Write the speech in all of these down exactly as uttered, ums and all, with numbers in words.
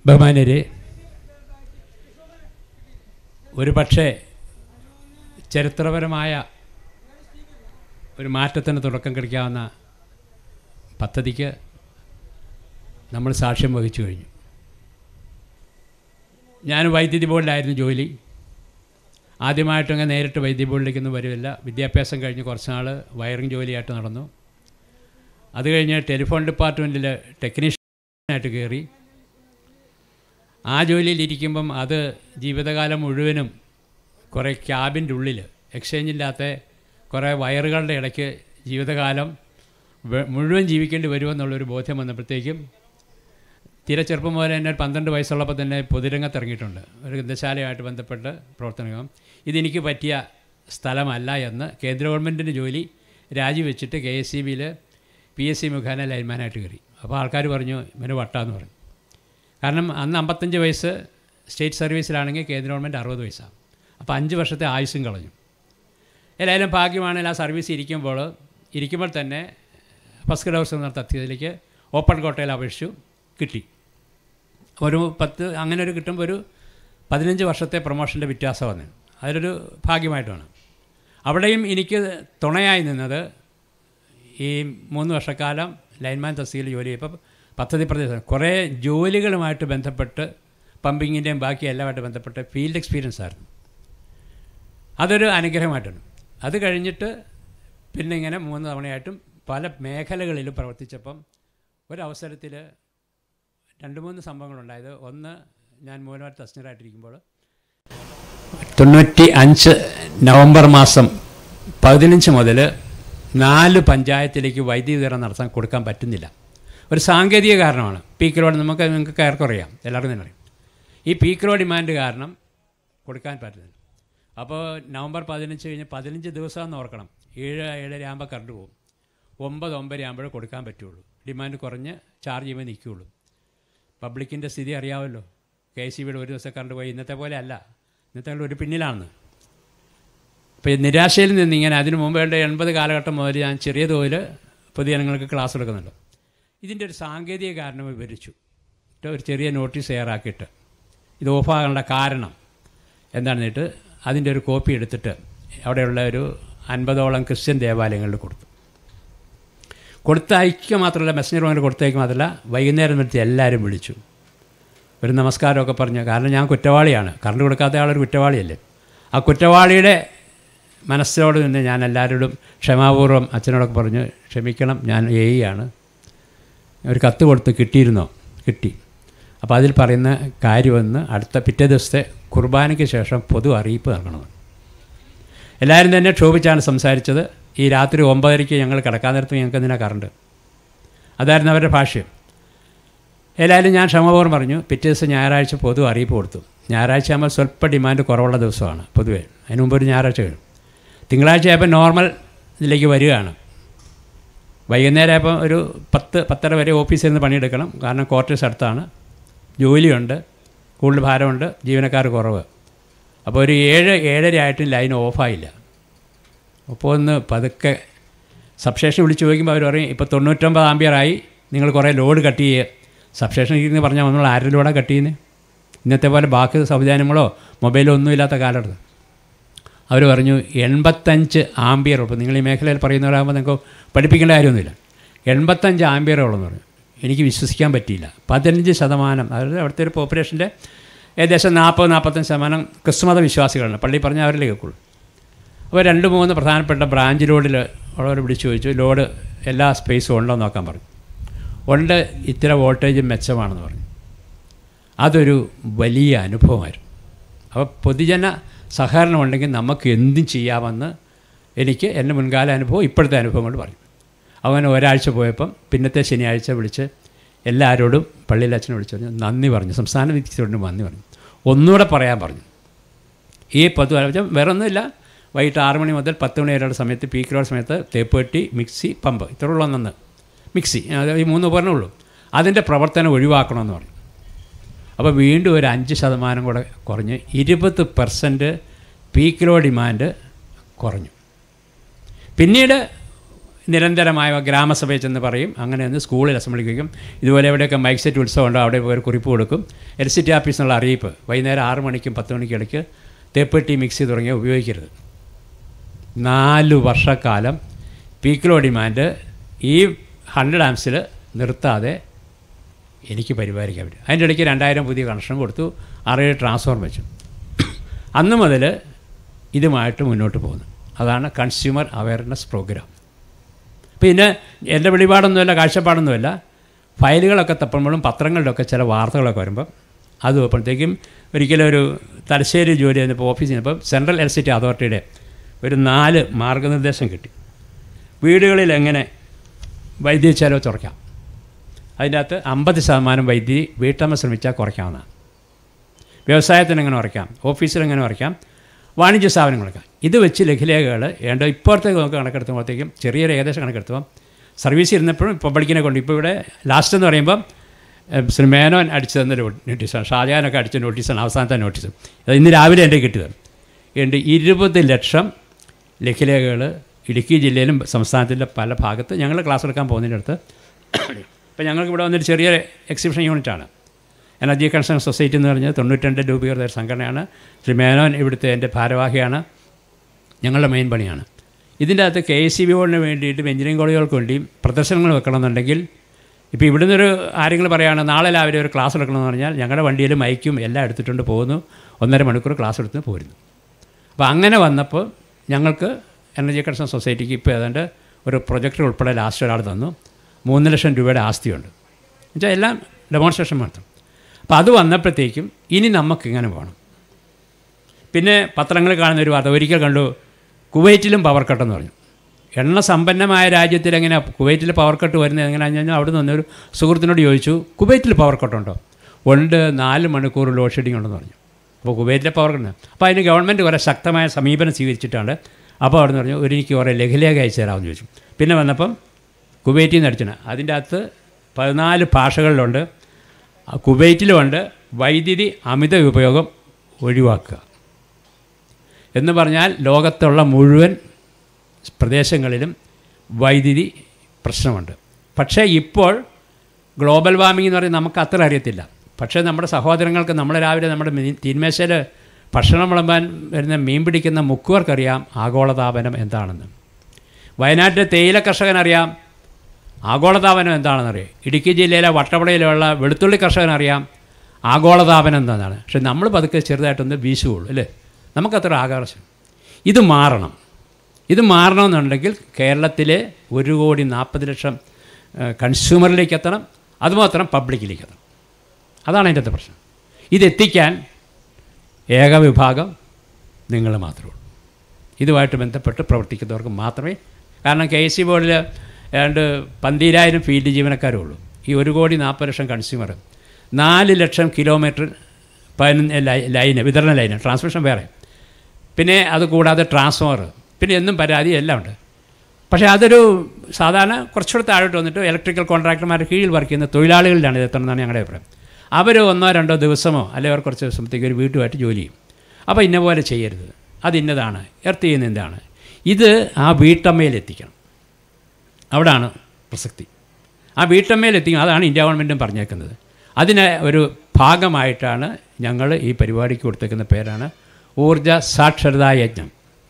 ബഹുമാന്യരെ, ഒരു പക്ഷേ ചരിത്രപരമായ ഒരു മാറ്റത്തിന് തുടക്കം കുറിക്കാവുന്ന പദ്ധതിക്ക് നമ്മൾ സാക്ഷ്യം വഹിച്ചു കഴിഞ്ഞു. ഞാൻ വൈദ്യുതി ബോർഡിലായിരുന്നു ജോലി. ആദ്യമായിട്ടങ്ങ് നേരിട്ട് വൈദ്യുതി ബോർഡിലേക്കൊന്നും വരുമില്ല. വിദ്യാഭ്യാസം കഴിഞ്ഞ് കുറച്ച് നാൾ വയറിംഗ് ജോലിയായിട്ട് നടന്നു. അത് കഴിഞ്ഞ് ടെലിഫോൺ ഡിപ്പാർട്ട്മെൻറ്റിൽ ടെക്നീഷ്യനായിട്ട് കയറി. ആ ജോലിയിലിരിക്കുമ്പം അത് ജീവിതകാലം മുഴുവനും കുറേ ക്യാബിൻ്റെ ഉള്ളിൽ എക്സ്ചേഞ്ചില്ലാത്ത കുറേ വയറുകളുടെ ഇടയ്ക്ക് ജീവിതകാലം മുഴുവൻ ജീവിക്കേണ്ടി വരുമെന്നുള്ളൊരു ബോധ്യം വന്നപ്പോഴത്തേക്കും തീരെ ചെറുപ്പം മുതൽ തന്നെ പന്ത്രണ്ട് വയസ്സുള്ളപ്പോൾ തന്നെ പൊതുരംഗത്ത് ഇറങ്ങിയിട്ടുണ്ട്. ഒരു ഗ്രന്ഥശാലയുമായിട്ട് ബന്ധപ്പെട്ട് പ്രവർത്തനം. ഇതെനിക്ക് പറ്റിയ സ്ഥലമല്ല എന്ന് കേന്ദ്ര ഗവൺമെൻറ്റിൻ്റെ ജോലി രാജിവെച്ചിട്ട് കെ എസ് സി ബിയിൽ പി എസ് സി മുഖേന ലൈൻമാനായിട്ട് കയറി. അപ്പോൾ ആൾക്കാർ പറഞ്ഞു ഇവന് വട്ടാന്ന് പറഞ്ഞു. കാരണം അന്ന് അമ്പത്തഞ്ച് വയസ്സ് സ്റ്റേറ്റ് സർവീസിലാണെങ്കിൽ കേന്ദ്ര ഗവൺമെൻറ് അറുപത് വയസ്സാണ്. അപ്പോൾ അഞ്ച് വർഷത്തെ ആയുസ്സും കളഞ്ഞു. എല്ലാവരും ഭാഗ്യമാണെങ്കിൽ ആ സർവീസ് ഇരിക്കുമ്പോൾ ഇരിക്കുമ്പോൾ തന്നെ ഫസ്റ്റ് ഗ്രേഡ് ഹൗസ് എന്ന തസ്തികയിലേക്ക് ഓപ്പൺ കോട്ടയിൽ അപേക്ഷിച്ചു, കിട്ടി. ഒരു പത്ത് അങ്ങനെ ഒരു കിട്ടുമ്പോൾ ഒരു പതിനഞ്ച് വർഷത്തെ പ്രൊമോഷൻ്റെ വ്യത്യാസം വന്നു. അതിലൊരു ഭാഗ്യമായിട്ടാണ്. അവിടെയും എനിക്ക് തുണയായി നിന്നത് ഈ മൂന്ന് വർഷക്കാലം ലൈൻമാൻ തസ്തികയിൽ ജോലി ചെയ്തപ്പോൾ പദ്ധതി പ്രദേശം കുറേ ജോലികളുമായിട്ട് ബന്ധപ്പെട്ട് പമ്പിങ്ങിൻ്റെയും ബാക്കി എല്ലാമായിട്ട് ബന്ധപ്പെട്ട് ഫീൽഡ് എക്സ്പീരിയൻസ് ആയിരുന്നു. അതൊരു അനുഗ്രഹമായിട്ടാണ്. അത് കഴിഞ്ഞിട്ട് പിന്നെ ഇങ്ങനെ മൂന്ന് തവണയായിട്ടും പല മേഖലകളിലും പ്രവർത്തിച്ചപ്പം ഒരവസരത്തിൽ രണ്ട് മൂന്ന് സംഭവങ്ങളുണ്ടായത്. ഒന്ന്, ഞാൻ മൂലമായിട്ട് തസ്നീറായിട്ടിരിക്കുമ്പോൾ തൊണ്ണൂറ്റി അഞ്ച് നവംബർ മാസം പതിനഞ്ച് മുതൽ നാല് പഞ്ചായത്തിലേക്ക് വൈദ്യുതി വിതരണം നടത്താൻ കൊടുക്കാൻ പറ്റുന്നില്ല. ഒരു സാങ്കേതിക കാരണമാണ്. പീക്ക് ലോഡ് നമുക്ക് നിങ്ങൾക്ക് കയർക്കറിയാം, എല്ലാവർക്കും തന്നെ അറിയാം. ഈ പീക്ക് ലോഡ് ഡിമാൻഡ് കാരണം കൊടുക്കാൻ പറ്റുന്നില്ല. അപ്പോൾ നവംബർ പതിനഞ്ച് കഴിഞ്ഞ് പതിനഞ്ച് ദിവസമെന്ന് ഓർക്കണം. ഏഴ് ഏഴര ആകുമ്പോൾ കറണ്ട് പോകും. ഒമ്പത് ഒമ്പത് ആകുമ്പോഴേ കൊടുക്കാൻ പറ്റുള്ളൂ. ഡിമാൻഡ് കുറഞ്ഞ് ചാർജ് ചെയ്യുമ്പോൾ നിൽക്കുകയുള്ളൂ. പബ്ലിക്കിൻ്റെ സ്ഥിതി അറിയാമല്ലോ. കെ എസ് സി ബിയുടെ ഒരു ദിവസം കറണ്ട് പോയി. ഇന്നത്തെ പോലെ അല്ല. ഇന്നത്തെ ഒരു പിന്നിലാണ്. അപ്പോൾ ഈ നിരാശയിൽ നിന്ന് ഇങ്ങനെ അതിന് മുമ്പ് വേണ്ട എൺപത് കാലഘട്ടം മുതൽ ഞാൻ ചെറിയ തോതിൽ പൊതുജനങ്ങൾക്ക് ക്ലാസ് എടുക്കുന്നുണ്ട്. ഇതിൻ്റെ ഒരു സാങ്കേതിക കാരണം വിവരിച്ചു. ഒരു ചെറിയ നോട്ടീസ് തയ്യാറാക്കിയിട്ട് ഇത് ഓഫാകാനുള്ള കാരണം എന്താണെന്നിട്ട് അതിൻ്റെ ഒരു കോപ്പി എടുത്തിട്ട് അവിടെയുള്ള ഒരു അൻപതോളം ക്രിസ്ത്യൻ ദേവാലയങ്ങളിൽ കൊടുത്തു. കൊടുത്തയക്കുക മാത്രമല്ല, മെസ്സഞ്ചർ അങ്ങനെ കൊടുത്തയക്കുക മാത്രമല്ല, വൈകുന്നേരം നിർത്തി എല്ലാവരും വിളിച്ചു ഒരു നമസ്കാരമൊക്കെ പറഞ്ഞു. കാരണം ഞാൻ കുറ്റവാളിയാണ്. കറണ്ട് കൊടുക്കാത്ത ആളൊരു കുറ്റവാളിയല്ലേ. ആ കുറ്റവാളിയുടെ മനസ്സിനോട് നിന്ന് ഞാൻ എല്ലാവരോടും ക്ഷമാപൂർവ്വം അച്ഛനോടൊക്കെ പറഞ്ഞു, ക്ഷമിക്കണം, ഞാൻ എ ആണ്. ഒരു കത്ത് കൊടുത്ത് കിട്ടിയിരുന്നോ? കിട്ടി. അപ്പോൾ അതിൽ പറയുന്ന കാര്യമെന്ന് അടുത്ത പിറ്റേ ദിവസത്തെ കുർബാനയ്ക്ക് ശേഷം പൊതു അറിയിപ്പ് നൽകണമെന്ന്. എല്ലാവരും തന്നെ ക്ഷോഭിച്ചാണ് സംസാരിച്ചത്. ഈ രാത്രി ഒമ്പതരയ്ക്ക് ഞങ്ങൾ കിടക്കാൻ നേരത്ത് ഞങ്ങൾക്ക് എന്തിനാ കറണ്ട്? അതായിരുന്നു അവരുടെ ഭാഷ്യം. എല്ലാവരും ഞാൻ ക്ഷമാപൂർവ്വം പറഞ്ഞു. പിറ്റേ ദിവസം ഞായറാഴ്ച പൊതു അറിയിപ്പ് കൊടുത്തു. ഞായറാഴ്ച ആകുമ്പോൾ സ്വല്പം ഡിമാൻഡ് കുറവുള്ള ദിവസമാണ് പൊതുവേ. അതിന് മുമ്പ് ഒരു ഞായറാഴ്ച കഴിഞ്ഞു. തിങ്കളാഴ്ച ആയപ്പോൾ നോർമൽ ഇതിലേക്ക് വരികയാണ്. വൈകുന്നേരം ആയപ്പോൾ ഒരു പത്ത് പത്തര വരെ ഓഫീസിൽ നിന്ന് പണിയെടുക്കണം. കാരണം ക്വാർട്ടേഴ്സ് അടുത്താണ്, ജോലിയുണ്ട്, കൂടുതൽ ഭാരമുണ്ട്, ജീവനക്കാർ കുറവ്. അപ്പോൾ ഒരു ഏഴ് ഏഴര ആയിട്ടും ലൈൻ ഓഫായില്ല. അപ്പോൾ ഒന്ന് പതുക്കെ സബ്സ്റ്റേഷൻ വിളിച്ച് ചോദിക്കുമ്പോൾ അവർ പറയും ഇപ്പോൾ തൊണ്ണൂറ്റൊമ്പത് ആംബിയറായി, നിങ്ങൾ കുറേ ലോഡ് കട്ട് ചെയ്യുക. സബ്സ്റ്റേഷൻ ഇരിക്കുന്ന പറഞ്ഞാൽ നമ്മൾ ആരുടെ ലോഡാണ് കട്ട് ചെയ്യുന്നത്? ഇന്നത്തെ പോലെ ബാക്കി സംവിധാനങ്ങളോ മൊബൈലോ ഒന്നും ഇല്ലാത്ത കാലത്ത് അവർ പറഞ്ഞു എൺപത്തഞ്ച് ആംബിയർ. ഇപ്പോൾ നിങ്ങൾ ഈ മേഖലയിൽ പറയുന്നവരാകുമ്പോൾ നിങ്ങൾക്ക് പഠിപ്പിക്കേണ്ട കാര്യമൊന്നുമില്ല. എൺപത്തഞ്ച് ആംബിയറുള്ളെന്ന് പറഞ്ഞു. എനിക്ക് വിശ്വസിക്കാൻ പറ്റിയില്ല. പതിനഞ്ച് ശതമാനം അതായത് അവിടുത്തെ ഒരു പോപ്പുലേഷൻ്റെ ഏകദേശം നാൽപ്പത് നാൽപ്പത്തഞ്ച് ശതമാനം ക്രിസ്തുമത വിശ്വാസികളാണ്. പള്ളി പറഞ്ഞാൽ അവരിൽ കേൾക്കുള്ളൂ. അപ്പോൾ രണ്ട് മൂന്ന് പ്രധാനപ്പെട്ട ബ്രാഞ്ച് ലോഡിൽ ഉള്ളവർ വിളിച്ചു ചോദിച്ചു, ലോഡ് എല്ലാ സ്പേസും ഉണ്ടോ എന്ന് നോക്കാൻ പറഞ്ഞു. ഉണ്ട്, ഇത്ര വോൾട്ടേജ് മെച്ചമാണെന്ന് പറഞ്ഞു. അതൊരു വലിയ അനുഭവമായിരുന്നു. അപ്പോൾ പൊതുജന സഹകരണം ഉണ്ടെങ്കിൽ നമുക്ക് എന്തും ചെയ്യാമെന്ന് എനിക്ക് എൻ്റെ മുൻകാല അനുഭവം ഇപ്പോഴത്തെ അനുഭവം കൊണ്ട് പറഞ്ഞു. അങ്ങനെ ഒരാഴ്ച പോയപ്പം പിന്നത്തെ ശനിയാഴ്ച വിളിച്ച് എല്ലാവരോടും പള്ളിയിൽ അച്ഛനെ വിളിച്ചു പറഞ്ഞു, നന്ദി പറഞ്ഞു. സംസ്ഥാന വിധിച്ചോണ്ടും നന്ദി പറഞ്ഞു. ഒന്നുകൂടെ പറയാൻ പറഞ്ഞു. ഈ പൊതു ആലോചന വേറെ ഒന്നുമില്ല. വൈകിട്ട് ആറ് മണി മുതൽ പത്ത് മണി വരെയുള്ള സമയത്ത് പീക്ക് ലോഡ് സമയത്ത് തേപ്പുപെട്ടി, മിക്സി, പമ്പ് ഇത്രയുള്ള ഒന്നെന്ന് മിക്സി, ഈ മൂന്ന് ഉപകരണമുള്ളൂ. അതിൻ്റെ പ്രവർത്തനം ഒഴിവാക്കണമെന്ന് പറഞ്ഞു. അപ്പോൾ വീണ്ടും ഒരു അഞ്ച് ശതമാനം കൂടെ കുറഞ്ഞ് ഇരുപത് പെർസെൻറ്റ് പീക്ക് ലോഡ് ഡിമാൻഡ് കുറഞ്ഞു. പിന്നീട് നിരന്തരമായ ഗ്രാമസഭയിൽ ചെന്ന് പറയും, അങ്ങനെ ഒന്ന് സ്കൂളിൽ അസംബ്ലി വയ്ക്കും. ഇതുപോലെ എവിടെയൊക്കെ മൈക്ക് സെറ്റ് ഉത്സവം ഉണ്ടോ അവിടെ പോയി കുറിപ്പ് കൊടുക്കും. എലക്ട്രിസിറ്റി ഓഫീസിൽ നിന്നുള്ള അറിയിപ്പ് വൈകുന്നേരം ആറ് മണിക്കും പത്ത് മണിക്കും ഇടയ്ക്ക് തേപ്പെട്ടി മിക്സി തുടങ്ങിയ ഉപയോഗിക്കരുത്. നാല് വർഷക്കാലം പീക്ക് ലോ ഡിമാൻഡ് ഈ ഹൺഡ്രഡ് ആംസിൽ നിർത്താതെ എനിക്ക് പരിപാലിക്കാൻ പറ്റും. അതിൻ്റെ ഇടയ്ക്ക് രണ്ടായിരം പുതിയ കണക്ഷൻ കൊടുത്തു, ആറേഴ് ട്രാൻസ്ഫോർമർ വെച്ചു. അന്ന് മുതൽ ഇതുമായിട്ട് മുന്നോട്ട് പോകുന്നു. അതാണ് കൺസ്യൂമർ അവയർനെസ് പ്രോഗ്രാം. പിന്നെ എൻ്റെ വെളിപാടൊന്നുമല്ല, കാഴ്ചപ്പാടൊന്നുമല്ല. ഫയലുകളൊക്കെ തപ്പുമ്പോഴും പത്രങ്ങളിലൊക്കെ ചില വാർത്തകളൊക്കെ വരുമ്പം അത് അപ്പോഴത്തേക്കും ഒരിക്കലും ഒരു തലശ്ശേരി ജോലി ചെയ്യുന്നപ്പോൾ ഓഫീസിൽ നിന്നപ്പോൾ സെൻട്രൽ ഇലക്ട്രിസിറ്റി അതോറിറ്റിയുടെ ഒരു നാല് മാർഗ്ഗനിർദ്ദേശം കിട്ടി. വീടുകളിൽ എങ്ങനെ വൈദ്യുതി ചെലവ് കുറയ്ക്കാം. അതിൻ്റെ അകത്ത് അമ്പത് ശതമാനം വൈദ്യുതി വീട്ടമ്മ ശ്രമിച്ചാൽ കുറയ്ക്കാവുന്നതാണ്. വ്യവസായത്തിന് എങ്ങനെ കുറയ്ക്കാം, ഓഫീസിൽ എങ്ങനെ കുറയ്ക്കാം, വാണിജ്യ സ്ഥാപനങ്ങൾ കുറയ്ക്കാം. ഇത് വെച്ച് ലഘുലേഖകൾ ഏണ്ട ഇപ്പോഴത്തേക്ക് നമുക്ക് കണക്കെടുത്തുമ്പോഴത്തേക്കും ചെറിയൊരു ഏകദേശം കണക്കെടുത്തുമ്പോൾ സർവീസ് ഇരുന്നപ്പോഴും പബ്ലിക്കിനെ കൊണ്ട് ഇപ്പോൾ ഇവിടെ ലാസ്റ്റ് എന്ന് പറയുമ്പം ശ്രീ മേനോൻ അടിച്ചു തന്ന നോട്ടീസാണ്, ഷാജഹാനൊക്കെ അടിച്ച നോട്ടീസാണ് അവസാനത്തെ നോട്ടീസ്. അത് ഇന്ന് രാവിലെ എൻ്റെ കിട്ടിയത്. ഏണ്ട് ഇരുപത് ലക്ഷം ലഘുലേഖകൾ ഇടുക്കി ജില്ലയിലും സംസ്ഥാനത്തിൻ്റെ പല ഭാഗത്ത് ഞങ്ങൾ ക്ലാസ് എടുക്കാൻ പോകുന്നതിൻ്റെ അടുത്ത്. ഇപ്പോൾ ഞങ്ങൾക്ക് ഇവിടെ വന്നൊരു ചെറിയ എക്സിബിഷൻ യൂണിറ്റാണ്. എനർജി കൺസേൺ സൊസൈറ്റി എന്ന് പറഞ്ഞാൽ തൊണ്ണൂറ്റിരണ്ട് രൂപീകൃത ഒരു സംഘടനയാണ്. ശ്രീ മേനോൻ ഇവിടുത്തെ എൻ്റെ ഭാരവാഹിയാണ്. ഞങ്ങളുടെ മെയിൻ പണിയാണ്. ഇതിൻ്റെ അകത്ത് കെ എസ് സി ബി ബോർഡിന് വേണ്ടിയിട്ടും എഞ്ചിനീയറിംഗ് കോളേജുകൾക്ക് വേണ്ടിയും പ്രദർശനങ്ങൾ വെക്കണമെന്നുണ്ടെങ്കിൽ ഇപ്പോൾ ഇവിടുന്ന് ഒരു ആരെങ്കിലും പറയുകയാണ് നാളെ രാവിലെ ഒരു ക്ലാസ് എടുക്കണമെന്ന് പറഞ്ഞാൽ ഞങ്ങളുടെ വണ്ടിയിൽ മൈക്കും എല്ലാം എടുത്തിട്ടുണ്ട് പോകുന്നു. ഒന്നര മണിക്കൂർ ക്ലാസ് എടുത്ത് പോരുന്നു. അപ്പോൾ അങ്ങനെ വന്നപ്പോൾ ഞങ്ങൾക്ക് എനർജി കൺസേൺ സൊസൈറ്റിക്ക് ഇപ്പോൾ ഏതാണ്ട് ഒരു പ്രൊജക്ടർ ഉൾപ്പെടെ ലാസ്റ്റ് ഒരാൾ തന്നു. മൂന്ന് ലക്ഷം രൂപയുടെ ആസ്തിയുണ്ട്. എന്നുവെച്ചാൽ എല്ലാം ഡെമോൺസ്ട്രേഷൻ നടത്തും. അപ്പോൾ അത് വന്നപ്പോഴത്തേക്കും ഇനി നമുക്കിങ്ങനെ പോകണം. പിന്നെ പത്രങ്ങളിൽ കാണുന്ന ഒരു വാർത്ത ഒരിക്കൽ കണ്ടു, കുവൈറ്റിലും പവർ കട്ടെന്ന് പറഞ്ഞു. എണ്ണ സമ്പന്നമായ രാജ്യത്തിൽ എങ്ങനെ കുവൈറ്റിൽ പവർ കട്ട് വരുന്നത് എങ്ങനെയാണെന്ന് കഴിഞ്ഞാൽ അവിടെ നിന്നൊരു സുഹൃത്തിനോട് ചോദിച്ചു, കുവൈറ്റിൽ പവർ കട്ടുണ്ടോ? ഉണ്ട്, നാല് മണിക്കൂർ ലോഡ് ഷെഡിങ് ഉണ്ടെന്ന് പറഞ്ഞു. അപ്പോൾ കുവൈറ്റിലെ പവർ കട്ട്, അപ്പോൾ അതിന് ഗവൺമെൻറ് കുറേ ശക്തമായ സമീപനം സ്വീകരിച്ചിട്ടാണ്. അപ്പോൾ അവിടെ നിന്ന് പറഞ്ഞു ഒരു എനിക്ക് കുറേ ലഘുലേഖ അയച്ചു തരാമെന്ന് ചോദിച്ചു. പിന്നെ വന്നപ്പം കുവൈറ്റിൽ നിന്ന് അടിച്ചാണ്. അതിൻ്റെ അകത്ത് പതിനാല് ഭാഷകളിലുണ്ട്. കുവൈറ്റിലുമുണ്ട് വൈദ്യുതി അമിത ഉപയോഗം ഒഴിവാക്കുക എന്ന് പറഞ്ഞാൽ ലോകത്തുള്ള മുഴുവൻ പ്രദേശങ്ങളിലും വൈദ്യുതി പ്രശ്നമുണ്ട്. പക്ഷേ ഇപ്പോൾ ഗ്ലോബൽ വാർമിംഗ് എന്ന് പറയുന്നത് നമുക്ക് അത്ര അറിയത്തില്ല. പക്ഷേ നമ്മുടെ സഹോദരങ്ങൾക്ക് നമ്മൾ രാവിലെ നമ്മുടെ തീന്മേശയിൽ ഭക്ഷണം വിളമ്പാൻ വരുന്ന മീൻ പിടിക്കുന്ന മുക്കുവർക്കറിയാം ആഗോളതാപനം എന്താണെന്ന്. വയനാട്ടിലെ തേയില കർഷകനറിയാം ആഗോളതാപനം എന്താണെന്നറിയാം. ഇടുക്കി ജില്ലയിലെ വട്ടവടയിലുള്ള വെളുത്തുള്ളി കർഷകനറിയാം ആഗോളതാപനം എന്താണെന്നാണ്. പക്ഷെ നമ്മൾ പതുക്കെ ചെറുതായിട്ടൊന്ന് വീശുകയുള്ളൂ അല്ലേ, നമുക്കത്ര ആകർഷണം. ഇത് മാറണം. ഇത് മാറണമെന്നുണ്ടെങ്കിൽ കേരളത്തിലെ ഒരു കോടി നാൽപ്പത് ലക്ഷം കൺസ്യൂമറിലേക്ക് എത്തണം, അതുമാത്രം പബ്ലിക്കിലേക്ക് എത്തണം. അതാണ് അതിൻ്റെ പ്രശ്നം. ഇതെത്തിക്കാൻ ഏക വിഭാഗം നിങ്ങൾ മാത്രമേ ഉള്ളൂ. ഇതുമായിട്ട് ബന്ധപ്പെട്ട് പ്രവർത്തിക്കുന്നവർക്ക് മാത്രമേ. കാരണം കെ എസ് സി ബോർഡിൽ ഏതാണ്ട് പന്തിരായിരം ഫീൽഡ് ജീവനക്കാരേ ഉള്ളൂ. ഈ ഒരു കോടി നാൽപ്പത് ലക്ഷം കൺസ്യൂമർ, നാല് ലക്ഷം കിലോമീറ്റർ പതിനൊന്ന് ലൈന് വിതരണ ലൈന്, ട്രാൻസ്മിഷൻ വേറെ, പിന്നെ അത് കൂടാതെ ട്രാൻസ്ഫോമർ, പിന്നെ എന്നും പരാതി എല്ലാം ഉണ്ട്. പക്ഷേ അതൊരു സാധാരണ കുറച്ചുകൂടെ താഴോട്ട് വന്നിട്ട് ഇലക്ട്രിക്കൽ കോൺട്രാക്ടർമാരുടെ കീഴിൽ വർക്ക് ചെയ്യുന്ന തൊഴിലാളികളിലാണ് ഇത് എത്തണമെന്നാണ് ഞങ്ങളുടെ അഭിപ്രായം. അവർ ഒന്നോ രണ്ടോ ദിവസമോ അല്ലെങ്കിൽ അവർ കുറച്ച് ദിവസത്തേക്ക് ഒരു വീട്ടുമായിട്ട് ജോലി ചെയ്യും. അപ്പോൾ ഇന്ന പോലെ ചെയ്യരുത്, അത് ഇന്നതാണ്, എർത്ത് ചെയ്യുന്ന എന്താണ്, ഇത് ആ വീട്ടമ്മയിലെത്തിക്കണം. അവിടാണ് പ്രസക്തി. ആ വീട്ടമ്മയിലെത്തിക്കണം. അതാണ് ഇന്ത്യ ഗവൺമെൻറ്റും പറഞ്ഞേക്കുന്നത്. അതിന് ഒരു ഭാഗമായിട്ടാണ് ഞങ്ങൾ ഈ പരിപാടിക്ക് കൊടുത്തേക്കുന്ന പേരാണ് ഊർജ്ജ സാക്ഷരതാ യജ്ഞം.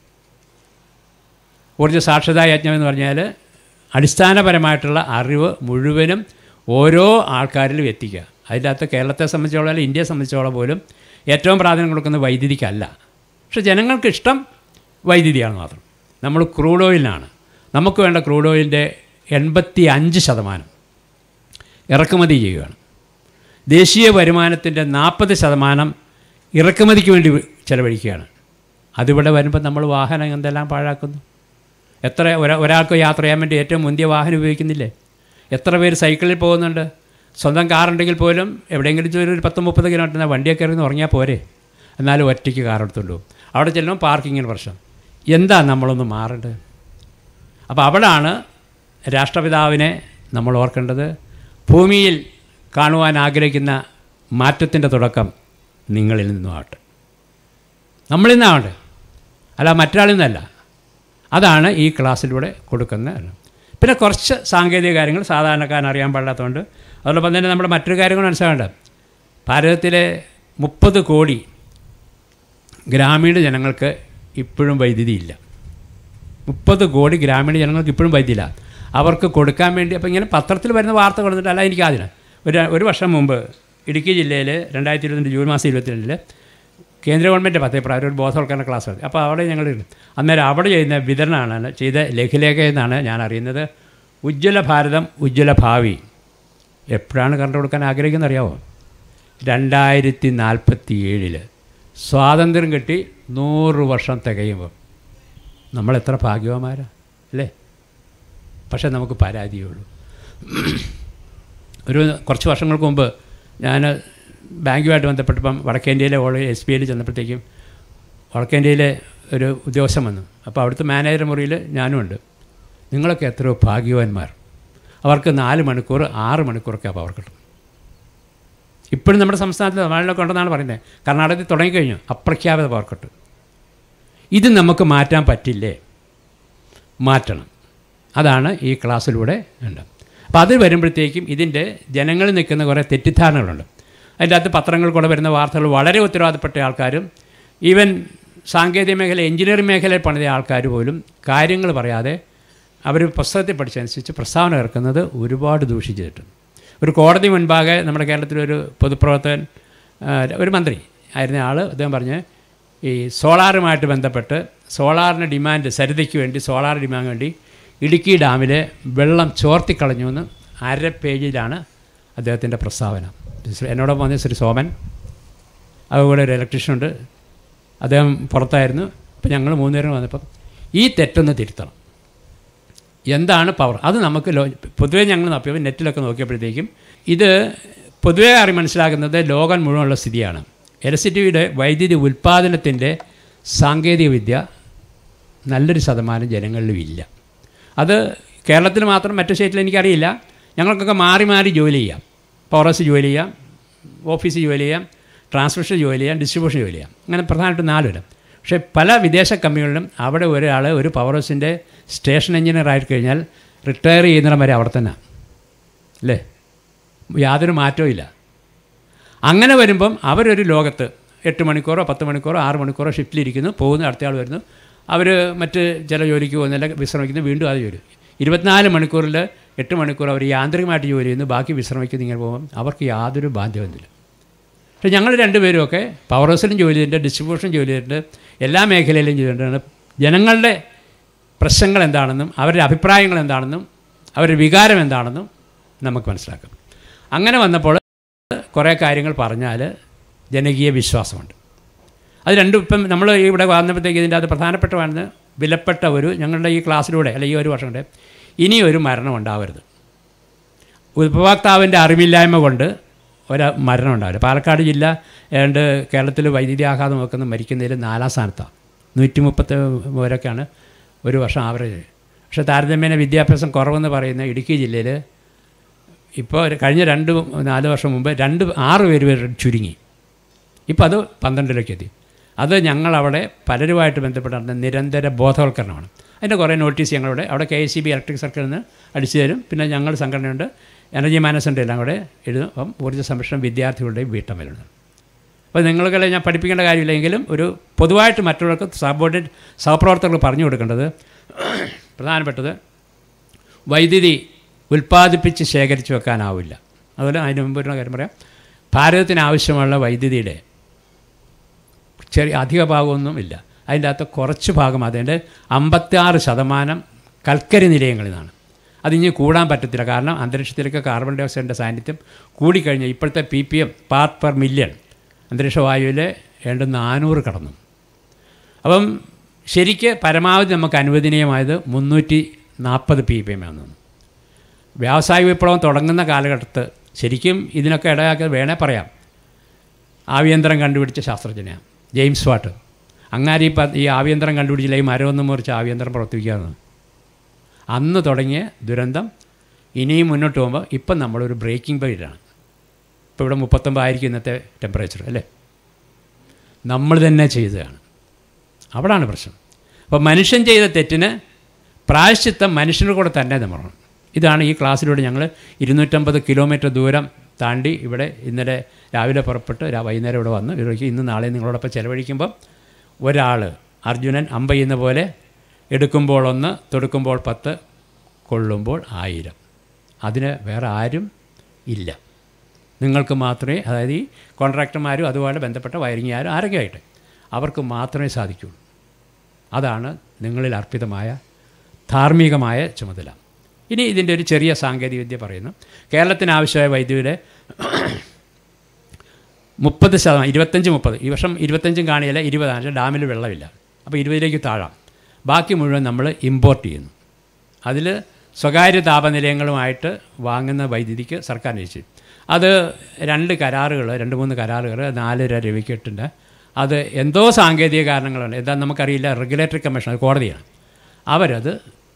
ഊർജ്ജ സാക്ഷരതാ യജ്ഞം എന്ന് പറഞ്ഞാൽ അടിസ്ഥാനപരമായിട്ടുള്ള അറിവ് മുഴുവനും ഓരോ ആൾക്കാരിലും എത്തിക്കുക. അതിൻ്റെ അകത്ത് കേരളത്തെ സംബന്ധിച്ചോളം അല്ലെങ്കിൽ ഇന്ത്യയെ സംബന്ധിച്ചോളം പോലും ഏറ്റവും പ്രാധാന്യം കൊടുക്കുന്നത് വൈദ്യുതിക്കല്ല. പക്ഷെ ജനങ്ങൾക്ക് ഇഷ്ടം വൈദ്യുതിയാണ് മാത്രം. നമ്മൾ ക്രൂഡ് ഓയിലിനാണ്. നമുക്ക് വേണ്ട ക്രൂഡ് ഓയിലിൻ്റെ എൺപത്തി അഞ്ച് ശതമാനം ഇറക്കുമതി ചെയ്യുകയാണ്. ദേശീയ വരുമാനത്തിൻ്റെ നാൽപ്പത് ശതമാനം ഇറക്കുമതിക്ക് വേണ്ടി ചിലവഴിക്കുകയാണ്. അതിവിടെ വരുമ്പോൾ നമ്മൾ വാഹനം എന്തെല്ലാം പാഴാക്കുന്നു. എത്ര ഒരാ ഒരാൾക്ക് യാത്ര ചെയ്യാൻ വേണ്ടി ഏറ്റവും മുന്തിയ വാഹനം ഉപയോഗിക്കുന്നില്ലേ? എത്ര പേര് സൈക്കിളിൽ പോകുന്നുണ്ട്? സ്വന്തം കാറുണ്ടെങ്കിൽ പോലും എവിടെയെങ്കിലും ഒരു പത്ത് മുപ്പത് കിലോമീറ്റർ വണ്ടിയൊക്കെ ഇറങ്ങി ഉറങ്ങിയാൽ പോരെ, എന്നാലും ഒറ്റയ്ക്ക് കാർ എടുത്തുള്ളൂ. അവിടെ ചെല്ലുമ്പോൾ പാർക്കിങ്ങിന് പ്രശ്നം. എന്താ നമ്മളൊന്ന് മാറേണ്ടത്? അപ്പോൾ അവിടാണ് രാഷ്ട്രപിതാവിനെ നമ്മൾ ഓർക്കേണ്ടത്. ഭൂമിയിൽ കാണുവാൻ ആഗ്രഹിക്കുന്ന മാറ്റത്തിൻ്റെ തുടക്കം നിങ്ങളിൽ നിന്നുമാവട്ടെ, നമ്മളിൽ നിന്നാവട്ടെ, അല്ല മറ്റൊരാളിൽ നിന്നല്ല. അതാണ് ഈ ക്ലാസ്സിലൂടെ കൊടുക്കുന്ന. പിന്നെ കുറച്ച് സാങ്കേതിക കാര്യങ്ങൾ സാധാരണക്കാരൻ അറിയാൻ പാടില്ലാത്തതുകൊണ്ട്. അതോടൊപ്പം തന്നെ നമ്മുടെ മറ്റൊരു കാര്യങ്ങൾ മനസ്സിലാക്കേണ്ട, ഭാരതത്തിലെ മുപ്പത് കോടി ഗ്രാമീണ ജനങ്ങൾക്ക് ഇപ്പോഴും വൈദ്യുതി ഇല്ല. മുപ്പത് കോടി ഗ്രാമീണ ജനങ്ങൾക്ക് ഇപ്പോഴും വൈദ്യുതി ഇല്ല. അവർക്ക് കൊടുക്കാൻ വേണ്ടി അപ്പോൾ ഇങ്ങനെ പത്രത്തിൽ വരുന്ന വാർത്ത കൊടുത്തിട്ട് അല്ല, എനിക്ക് അതിന് ഒരു ഒരു വർഷം മുമ്പ് ഇടുക്കി ജില്ലയിൽ രണ്ടായിരത്തി ഇരുപത്തിരണ്ട് ജൂൺ മാസം ഇരുപത്തിരണ്ടിൽ കേന്ദ്ര ഗവൺമെൻറ് പദ്ധതിപ്രകാരം ഒരു ബോധവൽക്കരണ ക്ലാസ് നടത്തി. അപ്പോൾ അവിടെ ഞങ്ങൾ അന്നേരം അവിടെ ചെയ്യുന്ന വിതരണമാണ് ചെയ്ത ലഘുലേഖ എന്നാണ് ഞാൻ അറിയുന്നത്. ഉജ്ജ്വല ഭാരതം ഉജ്ജ്വല ഭാവി എപ്പോഴാണ് കറണ്ട് കൊടുക്കാൻ ആഗ്രഹിക്കുന്നത് അറിയാമോ? രണ്ടായിരത്തി നാൽപ്പത്തി ഏഴിൽ സ്വാതന്ത്ര്യം കിട്ടി നൂറ് വർഷം തികയുമ്പോൾ. നമ്മളെത്ര ഭാഗ്യവാന്മാരാ അല്ലേ? പക്ഷേ നമുക്ക് പരാതിയുള്ളൂ. ഒരു കുറച്ച് വർഷങ്ങൾക്ക് മുമ്പ് ഞാൻ ബാങ്കുമായിട്ട് ബന്ധപ്പെട്ടപ്പം വടക്കേന്ത്യയിലെ ഓൾ എസ് ബി ഐയിൽ ചെന്നപ്പോഴത്തേക്കും വടക്കേന്ത്യയിലെ ഒരു ഉദ്യോഗസ്ഥൻ വന്നു. അപ്പോൾ അവിടുത്തെ മാനേജർ മുറിയിൽ ഞാനും ഉണ്ട്. നിങ്ങളൊക്കെ എത്രയോ ഭാഗ്യവാന്മാർ, അവർക്ക് നാല് മണിക്കൂർ ആറ് മണിക്കൂറൊക്കെ അപ്പോൾ അവർക്ക് കിട്ടും. ഇപ്പോഴും നമ്മുടെ സംസ്ഥാനത്ത് തമിഴ്നാട്ടിലൊക്കെ ഉണ്ടെന്നാണ് പറയുന്നത്. കർണാടകത്തിൽ തുടങ്ങിക്കഴിഞ്ഞു അപ്രഖ്യാപിത പവർ കട്ട്. ഇത് നമുക്ക് മാറ്റാൻ പറ്റില്ലേ? മാറ്റണം. അതാണ് ഈ ക്ലാസ്സിലൂടെ ഉണ്ട്. അപ്പോൾ അത് വരുമ്പോഴത്തേക്കും ഇതിൻ്റെ ജനങ്ങളിൽ നിൽക്കുന്ന കുറേ തെറ്റിദ്ധാരണകളുണ്ട്. അതിൻ്റെ അകത്ത് പത്രങ്ങൾ കൂടെ വരുന്ന വാർത്തകൾ വളരെ ഉത്തരവാദിപ്പെട്ട ആൾക്കാരും ഈവൻ സാങ്കേതിക മേഖല എഞ്ചിനീയറിംഗ് മേഖലയിൽ പണിത ആൾക്കാർ പോലും കാര്യങ്ങൾ പറയാതെ അവർ പുസ്തകത്തിൽ പഠിച്ചതനുസരിച്ച് പ്രസ്താവന ഇറക്കുന്നത് ഒരുപാട് ദൂഷിച്ചിട്ടുണ്ട്. ഒരു കോടതി മുൻപാകെ നമ്മുടെ കേരളത്തിലൊരു പൊതുപ്രവർത്തകൻ, ഒരു മന്ത്രി ആയിരുന്ന ആൾ, അദ്ദേഹം പറഞ്ഞ് ഈ സോളാറുമായിട്ട് ബന്ധപ്പെട്ട് സോളാറിന് ഡിമാൻഡ് സരിതയ്ക്ക് വേണ്ടി സോളാർ ഡിമാൻഡ് വേണ്ടി ഇടുക്കി ഡാമിലെ വെള്ളം ചോർത്തിക്കളഞ്ഞു എന്ന് അര പേജിലാണ് അദ്ദേഹത്തിൻ്റെ പ്രസ്താവന. എന്നോടൊപ്പം വന്ന ശ്രീ സോമൻ, അതുകൂടെ ഒരു ഇലക്ട്രീഷ്യനുണ്ട്, അദ്ദേഹം പുറത്തായിരുന്നു. അപ്പോൾ ഞങ്ങൾ മൂന്നുപേരും വന്നപ്പം ഈ തെറ്റൊന്ന് തിരുത്തണം. എന്താണ് പവർ? അത് നമുക്ക് ലോ പൊതുവേ ഞങ്ങൾ നോക്കിയപ്പോൾ നെറ്റിലൊക്കെ നോക്കിയപ്പോഴത്തേക്കും ഇത് പൊതുവേ അറി മനസ്സിലാക്കുന്നത് ലോകം മുഴുവനുള്ള സ്ഥിതിയാണ്. ഇലക്ട്രിസിറ്റിയുടെ വൈദ്യുതി ഉൽപ്പാദനത്തിൻ്റെ സാങ്കേതികവിദ്യ നല്ലൊരു ശതമാനം ജനങ്ങളിലും ഇല്ല. അത് കേരളത്തിൽ മാത്രം, മറ്റു സ്റ്റേറ്റിൽ എനിക്കറിയില്ല. ഞങ്ങൾക്കൊക്കെ മാറി മാറി ജോലി ചെയ്യാം. പവർ ഹൗസ് ജോലി ചെയ്യാം, ഓഫീസിൽ ജോലി ചെയ്യാം, ട്രാൻസ്മിഷൻ ജോലി ചെയ്യാം, ഡിസ്ട്രിബ്യൂഷൻ ജോലി ചെയ്യാം. അങ്ങനെ പ്രധാനമായിട്ടും നാല് വരും. പക്ഷേ പല വിദേശ കമ്പനികളിലും അവിടെ ഒരാൾ ഒരു പവർ ഹൗസിൻ്റെ സ്റ്റേഷൻ എഞ്ചിനീയർ ആയി കഴിഞ്ഞാൽ റിട്ടയർ ചെയ്യുന്നിടം വരെ അവിടെ തന്നെ അല്ലേ, യാതൊരു മാറ്റവും ഇല്ല. അങ്ങനെ വരുമ്പം അവരൊരു ലോകത്ത് എട്ട് മണിക്കൂറോ പത്ത് മണിക്കൂറോ ആറ് മണിക്കൂറോ ഷിഫ്റ്റിലിരിക്കുന്നു, പോകുന്നു, അടുത്തയാൾ വരുന്നു, അവർ മറ്റ് ചില ജോലിക്ക് പോകുന്നില്ല, വിശ്രമിക്കുന്നു, വീണ്ടും അത് ജോലി. ഇരുപത്തിനാല് മണിക്കൂറിൽ എട്ട് മണിക്കൂർ അവർ യാന്ത്രികമായിട്ട് ജോലി ചെയ്യുന്നു, ബാക്കി വിശ്രമിക്കുന്നു. ഇങ്ങനെ പോകുമ്പം അവർക്ക് യാതൊരു ബാധ്യതയൊന്നുമില്ല. പക്ഷേ ഞങ്ങൾ രണ്ടുപേരുമൊക്കെ പവർ ഹൗസിലും ജോലി ചെയ്തിട്ടുണ്ട്, ഡിസ്ട്രിബ്യൂഷൻ ജോലി ചെയ്തിട്ടുണ്ട്, എല്ലാ മേഖലയിലും ചെയ്തിട്ടുണ്ട്. ജനങ്ങളുടെ പ്രശ്നങ്ങൾ എന്താണെന്നും അവരുടെ അഭിപ്രായങ്ങൾ എന്താണെന്നും അവരുടെ വികാരം എന്താണെന്നും നമുക്ക് മനസ്സിലാക്കാം. അങ്ങനെ വന്നപ്പോൾ കുറേ കാര്യങ്ങൾ പറഞ്ഞാൽ ജനകീയ വിശ്വാസമുണ്ട്. അത് രണ്ടും ഇപ്പം നമ്മൾ ഇവിടെ വന്നപ്പോഴത്തേക്ക് ഇതിൻ്റെ അത് പ്രധാനപ്പെട്ടതാണ്. വിലപ്പെട്ട ഒരു ഞങ്ങളുടെ ഈ ക്ലാസ്സിലൂടെ അല്ലെങ്കിൽ ഈ ഒരു വർഷം കൊണ്ട് ഇനിയൊരു മരണം ഉണ്ടാവരുത്. ഉപഭോക്താവിൻ്റെ അറിവില്ലായ്മ കൊണ്ട് ഒരു മരണം ഉണ്ടാവില്ല. പാലക്കാട് ജില്ല ഏതാണ്ട് കേരളത്തിൽ വൈദ്യുതി ആഘാതം വെക്കുന്ന മരിക്കുന്നതിൽ നാലാം സ്ഥാനത്താണ്. നൂറ്റി മുപ്പത്തി പേരൊക്കെയാണ് ഒരു വർഷം ആവറേജ്. പക്ഷേ താരതമ്യേന വിദ്യാഭ്യാസം കുറവെന്ന് പറയുന്ന ഇടുക്കി ജില്ലയിൽ ഇപ്പോൾ കഴിഞ്ഞ രണ്ട് നാല് വർഷം മുമ്പ് രണ്ട് ആറ് പേര് പേര് ചുരുങ്ങി. ഇപ്പോൾ അത് പന്ത്രണ്ടിലേക്ക് എത്തി. അത് ഞങ്ങളവിടെ പലരുമായിട്ട് ബന്ധപ്പെട്ട് നിരന്തര ബോധവൽക്കരണമാണ്. അതിൻ്റെ കുറേ നോട്ടീസ് ഞങ്ങളുടെ അവിടെ K S E B electric സർക്കിളിൽ നിന്ന് അടിച്ചു തരും. പിന്നെ ഞങ്ങൾ സംഘടനയുണ്ട്, എനർജി മാനേജ്മെൻ്റ് എല്ലാം കൂടെ എഴുതും. അപ്പം ഊർജ്ജ സംരക്ഷണം വിദ്യാർത്ഥികളുടെയും വീട്ടമ്മയിലുണ്ട്. അപ്പോൾ നിങ്ങൾക്കെല്ലാം ഞാൻ പഠിപ്പിക്കേണ്ട കാര്യമില്ലെങ്കിലും ഒരു പൊതുവായിട്ട് മറ്റുള്ളവർക്ക് സബോർഡിനേറ്റ് സഹപ്രവർത്തകർക്ക് പറഞ്ഞു കൊടുക്കേണ്ടത് പ്രധാനപ്പെട്ടത് വൈദ്യുതി ഉൽപ്പാദിപ്പിച്ച് ശേഖരിച്ച് വെക്കാനാവില്ല. അതുപോലെ അതിന് മുമ്പ് ഒരു കാര്യം പറയാം, ഭാരതത്തിന് ആവശ്യമുള്ള വൈദ്യുതിയുടെ ചെറിയ അധിക ഭാഗമൊന്നും ഇല്ല. അതിൻ്റെ അകത്ത് കുറച്ച് ഭാഗം, അതിൻ്റെ അമ്പത്താറ് ശതമാനം കൽക്കരി നിലയങ്ങളിൽ നിന്നാണ്. അതിനി കൂടാൻ പറ്റത്തില്ല. കാരണം അന്തരീക്ഷത്തിലേക്ക് കാർബൺ ഡൈ ഓക്സൈഡിൻ്റെ സാന്നിധ്യം കൂടിക്കഴിഞ്ഞാൽ ഇപ്പോഴത്തെ P P M part per million അന്തരീക്ഷ വായുവിൽ ഏതാണ്ട് നാനൂറ് കടന്നു. അപ്പം ശരിക്ക് പരമാവധി നമുക്ക് അനുവദനീയമായത് മുന്നൂറ്റി നാൽപ്പത് പി പി എം ആണെന്ന്. വ്യാവസായിക വിപ്ലവം തുടങ്ങുന്ന കാലഘട്ടത്ത് ശരിക്കും ഇതിനൊക്കെ ഇടയാക്കിയത് വേണേൽ പറയാം, ആവിയന്ത്രം കണ്ടുപിടിച്ച ശാസ്ത്രജ്ഞനാണ് ജെയിംസ് വാട്ട്. അങ്ങാരി ഇപ്പം ഈ ആവിയന്ത്രം കണ്ടുപിടിച്ചില്ല, ഈ മരമൊന്നും മുറിച്ച് ആവിയന്ത്രം പ്രവർത്തിപ്പിക്കാമെന്ന്. അന്ന് തുടങ്ങിയ ദുരന്തം ഇനിയും മുന്നോട്ട് പോകുമ്പോൾ ഇപ്പം നമ്മളൊരു ബ്രേക്കിംഗ് പോയിൻ്റാണ്. ഇപ്പോൾ ഇവിടെ മുപ്പത്തൊമ്പതായിരിക്കും ഇന്നത്തെ ടെമ്പറേച്ചർ അല്ലേ, നമ്മൾ തന്നെ ചെയ്തതാണ്. അവിടാണ് പ്രശ്നം. അപ്പോൾ മനുഷ്യൻ ചെയ്ത തെറ്റിന് പ്രായശ്ചിത്തം മനുഷ്യരുടെ കൂടെ തന്നെ നമ്മൾ. ഇതാണ് ഈ ക്ലാസ്സിലൂടെ ഞങ്ങൾ ഇരുന്നൂറ്റമ്പത് കിലോമീറ്റർ ദൂരം താണ്ടി ഇവിടെ ഇന്നലെ രാവിലെ പുറപ്പെട്ട് വൈകുന്നേരം ഇവിടെ വന്ന് ഇവിടേക്ക് ഇന്ന് നാളെ നിങ്ങളോടൊപ്പം ചിലവഴിക്കുമ്പം ഒരാൾ അർജുനൻ അമ്പ ചെയ്യുന്ന പോലെ എടുക്കുമ്പോൾ ഒന്ന്, തൊടുക്കുമ്പോൾ പത്ത്, കൊള്ളുമ്പോൾ ആയിരം. അതിന് വേറെ ആരും ഇല്ല. നിങ്ങൾക്ക് മാത്രമേ, അതായത് ഈ കോൺട്രാക്ടർമാരും അതുപോലെ ബന്ധപ്പെട്ട വയറിങ്ങുകാരും ആരൊക്കെ ആയിട്ട് അവർക്ക് മാത്രമേ സാധിക്കുകയുള്ളൂ. അതാണ് നിങ്ങളിൽ അർപ്പിതമായ ധാർമ്മികമായ ചുമതല. ഇനി ഇതിൻ്റെ ഒരു ചെറിയ സാങ്കേതികവിദ്യ പറയുന്നു. കേരളത്തിന് ആവശ്യമായ വൈദ്യുതിയുടെ മുപ്പത് ശതമാനം ഇരുപത്തഞ്ച് മുപ്പത് ഈ വർഷം ഇരുപത്തഞ്ചും കാണിയല്ല, ഇരുപതാണ്. ഡാമിൽ വെള്ളമില്ല, അപ്പോൾ ഇരുപതിലേക്ക് താഴാം. ബാക്കി മുഴുവൻ നമ്മൾ ഇമ്പോർട്ട് ചെയ്യുന്നു. അതിൽ സ്വകാര്യ താപനിലയങ്ങളുമായിട്ട് വാങ്ങുന്ന വൈദ്യുതിക്ക് സർക്കാർ നിശ്ചയിച്ചു. അത് രണ്ട് കരാറുകൾ രണ്ട് മൂന്ന് കരാറുകൾ നാലര രൂപയ്ക്കിട്ടുണ്ട്. അത് എന്തോ സാങ്കേതിക കാരണങ്ങളുണ്ട്, എന്താ നമുക്കറിയില്ല. റെഗുലേറ്ററി കമ്മീഷൻ, അത് കോടതിയാണ്, അവരത്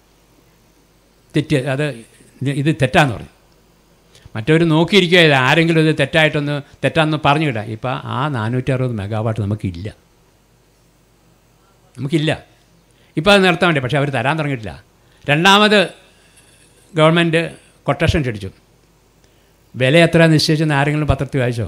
തെറ്റ് അത് ഇത് തെറ്റാന്ന് പറഞ്ഞു. മറ്റവർ നോക്കിയിരിക്കുക, ഇത് ആരെങ്കിലും ഇത് തെറ്റായിട്ടൊന്ന് തെറ്റാന്ന് പറഞ്ഞു കിട്ടാം. ഇപ്പം ആ നാനൂറ്റി അറുപത് മെഗാവാട്ട് നമുക്കില്ല നമുക്കില്ല ഇപ്പോൾ അത് നിർത്താൻ വേണ്ടി. പക്ഷേ അവർ തരാൻ തുടങ്ങിയിട്ടില്ല. രണ്ടാമത് ഗവൺമെൻറ് കൊട്ടേഷൻ ക്ഷണിച്ചു. വില എത്ര നിശ്ചയിച്ചെന്ന് ആരെങ്കിലും പത്രത്തിൽ വായിച്ചോ?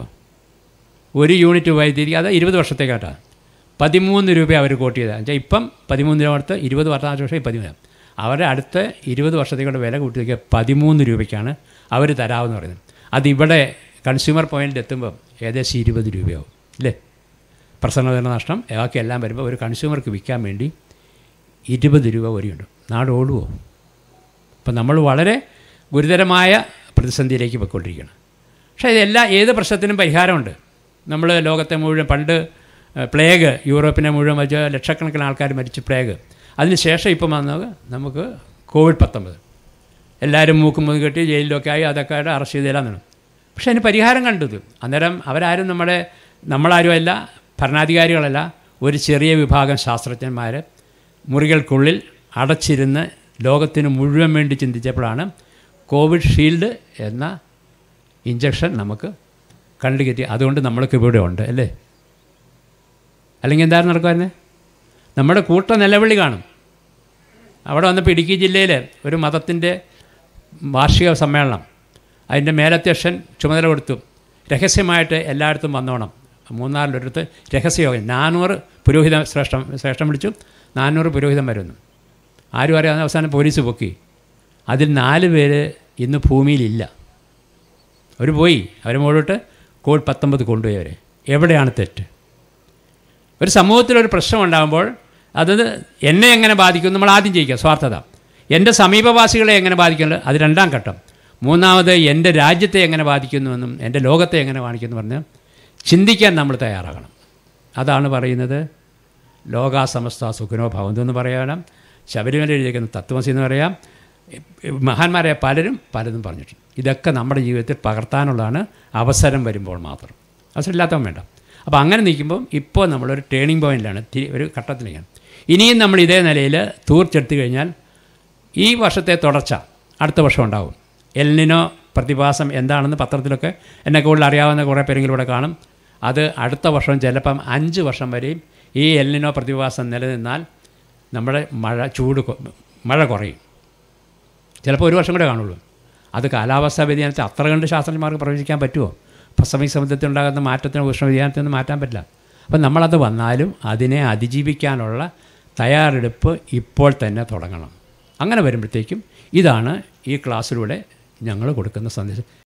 ഒരു യൂണിറ്റ് വൈദ്യുതി, അത് ഇരുപത് വർഷത്തേക്കാട്ടാ പതിമൂന്ന് രൂപ അവർ കോട്ട് ചെയ്തത്. എന്നുവെച്ചാൽ ഇപ്പം പതിമൂന്ന് രൂപ അടുത്ത് ഇരുപത് വർഷം ശേഷം പതിമൂന്ന്. അവരുടെ അടുത്ത ഇരുപത് വർഷത്തേക്കുള്ള വില കൂട്ടിയൊക്കെ പതിമൂന്ന് രൂപയ്ക്കാണ് അവർ തരാമെന്ന് പറയുന്നത്. അതിവിടെ കൺസ്യൂമർ പോയിൻ്റിൽ എത്തുമ്പം ഏകദേശം ഇരുപത് രൂപയാവും അല്ലേ? പ്രസന്നതന നഷ്ടം ബാക്കി എല്ലാം വരുമ്പോൾ ഒരു കൺസ്യൂമർക്ക് വിൽക്കാൻ വേണ്ടി ഇരുപത് രൂപ വരെയുണ്ട്. നാട് ഓടുവോ? അപ്പം നമ്മൾ വളരെ ഗുരുതരമായ പ്രതിസന്ധിയിലേക്ക് പോയിക്കൊണ്ടിരിക്കുകയാണ്. പക്ഷേ ഇതെല്ലാം ഏത് പ്രശ്നത്തിനും പരിഹാരമുണ്ട്. നമ്മൾ ലോകത്തെ മുഴുവൻ പണ്ട് പ്ലേഗ്, യൂറോപ്പിനെ മുഴുവൻ വെച്ച് ലക്ഷക്കണക്കിന് ആൾക്കാർ മരിച്ച് പ്ലേഗ്. അതിനുശേഷം ഇപ്പം വന്നത് നമുക്ക് കോവിഡ് പത്തൊമ്പത്. എല്ലാവരും മൂക്കും മുതും കെട്ടി ജയിലിലൊക്കെ ആയി, അതൊക്കെ ആയിട്ട് അറസ്റ്റ് ചെയ്തെല്ലാം നടന്നു. പക്ഷേ അതിന് പരിഹാരം കണ്ടത് അന്നേരം അവരാരും നമ്മുടെ നമ്മളാരും അല്ല, ഭരണാധികാരികളല്ല, ഒരു ചെറിയ വിഭാഗം ശാസ്ത്രജ്ഞന്മാർ മുറികൾക്കുള്ളിൽ അടച്ചിരുന്ന് ലോകത്തിന് മുഴുവൻ വേണ്ടി ചിന്തിച്ചപ്പോഴാണ് കോവിഡ് ഷീൽഡ് എന്ന ഇഞ്ചക്ഷൻ നമുക്ക് കണ്ടുകിട്ടി. അതുകൊണ്ട് നമ്മൾക്ക് ഇവിടെ ഉണ്ട് അല്ലേ? അല്ലെങ്കിൽ എന്തായിരുന്നു നടക്കുമായിരുന്നേ? നമ്മുടെ കൂട്ട നിലവിളി കാണും. അവിടെ വന്നപ്പോൾ ഇടുക്കി ജില്ലയിൽ ഒരു മതത്തിൻ്റെ വാർഷിക സമ്മേളനം, അതിൻ്റെ മേലധ്യക്ഷൻ ചുമതല കൊടുത്തു, രഹസ്യമായിട്ട് എല്ലായിടത്തും വന്നോണം. മൂന്നാറിലൊരിടത്ത് രഹസ്യയോഗം, നാനൂറ് പുരോഹിത ശ്രേഷ്ഠം ശ്രേഷ്ഠം വിളിച്ചു. നാനൂറ് പുരോഹിതം വരുന്നു. ആരും അറിയാവുന്ന അവസാനം പോലീസ് പൊക്കി. അതിൽ നാല് പേര് ഇന്ന് ഭൂമിയിലില്ല. അവർ പോയി, അവർ മുകളിലോട്ട് കോവിഡ് പത്തൊമ്പത് കൊണ്ടുപോയി. അവരെ എവിടെയാണ് തെറ്റ്? ഒരു സമൂഹത്തിലൊരു പ്രശ്നം ഉണ്ടാകുമ്പോൾ അത് എന്നെ എങ്ങനെ ബാധിക്കും നമ്മൾ ആദ്യം ചെയ്യിക്കുക, സ്വാർത്ഥത. എൻ്റെ സമീപവാസികളെ എങ്ങനെ ബാധിക്കുന്നത് അത് രണ്ടാം ഘട്ടം. മൂന്നാമത് എൻ്റെ രാജ്യത്തെ എങ്ങനെ ബാധിക്കുന്നുവെന്നും എൻ്റെ ലോകത്തെ എങ്ങനെ ബാധിക്കുന്നു പറഞ്ഞ് ചിന്തിക്കാൻ നമ്മൾ തയ്യാറാകണം. അതാണ് പറയുന്നത് ലോകാസമസ്ത സുഖിനോ ഭവന്തു എന്ന് പറയാം, ശബരിമല എഴുതിയിരിക്കുന്ന തത്വമസി എന്ന് പറയാം. മഹാന്മാരായ പലരും പലതും പറഞ്ഞിട്ടുണ്ട്. ഇതൊക്കെ നമ്മുടെ ജീവിതത്തിൽ പകർത്താനുള്ളതാണ് അവസരം വരുമ്പോൾ മാത്രം, അവസരം ഇല്ലാത്തവൻ വേണ്ട. അപ്പോൾ അങ്ങനെ നിൽക്കുമ്പം ഇപ്പോൾ നമ്മളൊരു ടേണിംഗ് പോയിൻ്റിലാണ്, ഒരു ഘട്ടത്തിലേക്കാണ്. ഇനിയും നമ്മൾ ഇതേ നിലയിൽ തൂർച്ചെടുത്തു കഴിഞ്ഞാൽ ഈ വർഷത്തെ തുടർച്ച അടുത്ത വർഷം ഉണ്ടാവും. എൽനിനോ പ്രതിഭാസം എന്താണെന്ന് പത്രത്തിലൊക്കെ എന്നെ കൂടുതൽ അറിയാവുന്ന കുറേ പേരെങ്കിലും ഇവിടെ കാണും. അത് അടുത്ത വർഷം ചിലപ്പം അഞ്ച് വർഷം വരെയും ഈ എൽനിനോ പ്രതിഭാസം നിലനിന്നാൽ നമ്മുടെ മഴ ചൂട് മഴ കുറയും. ചിലപ്പോൾ ഒരു വർഷം കൂടെ കാണുള്ളൂ. അത് കാലാവസ്ഥാ വ്യതിയാനത്തെ അത്ര കണ്ട് ശാസ്ത്രജ്ഞന്മാർക്ക് പ്രവചിക്കാൻ പറ്റുമോ? പസഫിക് സമുദ്രത്തിൽ ഉണ്ടാകുന്ന മാറ്റത്തിന് ഉഷ്ണ വ്യതിയാനത്തിനൊന്നും മാറ്റാൻ പറ്റില്ല. അപ്പം നമ്മളത് വന്നാലും അതിനെ അതിജീവിക്കാനുള്ള തയ്യാറെടുപ്പ് ഇപ്പോൾ തന്നെ തുടങ്ങണം. അങ്ങനെ വരുമ്പോഴത്തേക്കും ഇതാണ് ഈ ക്ലാസ്സിലൂടെ ഞങ്ങൾ കൊടുക്കുന്ന സന്ദേശം.